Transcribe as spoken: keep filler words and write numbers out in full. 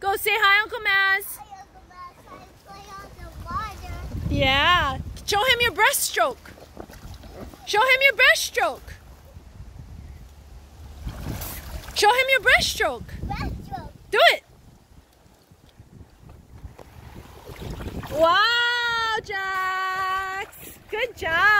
Go say hi, Uncle Maz. Hi, Uncle Maz. Try to play on the water. Yeah. Show him your breaststroke. Show him your breaststroke. Show him your breaststroke. Breaststroke. Do it. Wow, Jax. Good job.